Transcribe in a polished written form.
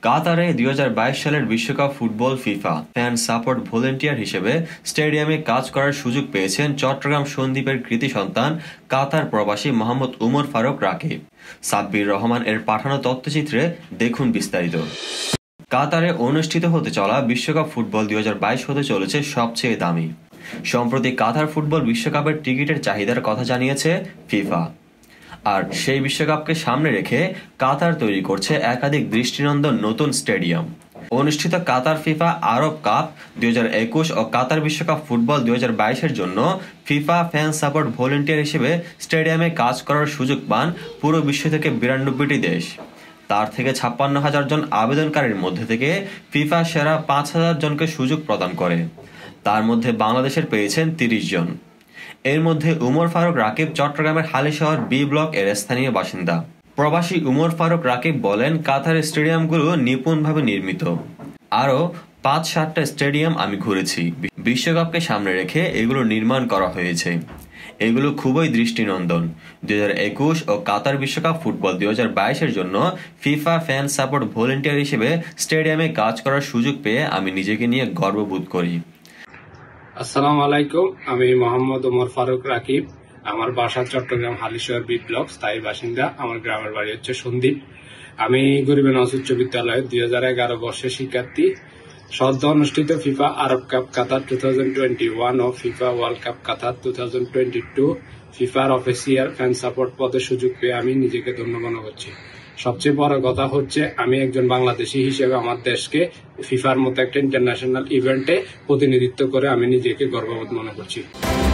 কাতারে 2022 সালের বিশ্বকাপ football FIFA fan support volunteer হিসেবে স্টেডিয়ামে কাজ করার সুযোগ পেয়েছেন চট্টগ্রাম সন্দ্বীপের কৃতি সন্তান কাতার প্রবাসী মোহাম্মদ উমর ফারুক রাকিব। সাব্বির রহমান এর পাঠানো তথ্যচিত্রে দেখুন বিস্তারিত। কাতারে অনুষ্ঠিত হতে চলা বিশ্বকাপ ফুটবল 2022 হতে চলেছে সবচেয়ে দামি। সম্প্রতি কাতার ফুটবল বিশ্বকাপের টিকিটের চাহিদার কথা জানিয়েছে ফিফা। আর সেই বিশ্বকাপকে সামনে রেখে কাতার তৈরি করছে একাধিক দৃষ্টিনন্দন নতুন স্টেডিয়াম। অনুষ্ঠিত কাতার ফিফা আরব কাপ 2021 ও কাতার বিশ্বকাপ ফুটবল 2022-এর জন্য ফিফা ফ্যান সাপোর্ট ভলেন্টিয়ার হিসেবে স্টেডিয়ামে কাজ করার সুযোগ পান পুরো বিশ্ব থেকে 92টি দেশ। তার থেকে 56,000 জন আবেদনকারীর মধ্যে থেকে ফিফা সেরা 5,000 জনকে সুযোগ প্রদান করে। তার মধ্যে বাংলাদেশের পেয়েছেন 30 জন। এর মধ্যে উমর ফারুক রাকিব চট্টগ্রামের হালিশহর বি ব্লক এর স্থানীয় বাসিন্দা। প্রবাসী উমর ফারুক রাকিব বলেন, কাতারের স্টেডিয়ামগুলো নিপুণভাবে নির্মিত। আরও 5-7টা স্টেডিয়াম আমি ঘুরেছি। বিশ্বকাপকে সামনে রেখে এগুলো নির্মাণ করা হয়েছে। এগুলো খুবই দৃষ্টিনন্দন। 2021 ও কাতার বিশ্বকাপ ফুটবল 2022-এর জন্য ফিফা ফ্যান সাপোর্ট ভলেন্টিয়ার হিসেবে স্টেডিয়ামে কাজ করার সুযোগ পেয়ে আমি নিজেকে নিয়ে গর্ববোধ করি। আসসালামু আলাইকুম, আমি মোহাম্মদ উমর ফারুক রাকিব। আমার বাসা চট্টগ্রাম হালিশহর বি ব্লক, স্থায়ী বাসিন্দা। আমার গ্রামের বাড়ি হচ্ছে সন্দ্বীপ। আমি গরিব নওয়াজ উচ্চ বিদ্যালয়ের 2011 বর্ষের শিক্ষার্থী। সদ্য অনুষ্ঠিত ফিফা আরব কাপ কাতার 2021 ও ফিফা ওয়ার্ল্ড কাপ কাতার 2022 ফিফার অফিসিয়াল ফ্যান সাপোর্ট পদের সুযোগ পেয়ে আমি নিজেকে ধন্য মনে করছি। সবচেয়ে বড় কথা হচ্ছে, আমি একজন বাংলাদেশি হিসেবে আমার দেশকে ফিফার মতো একটা ইন্টারন্যাশনাল ইভেন্টে প্রতিনিধিত্ব করে আমি নিজেকে গর্ববোধ মনে করছি।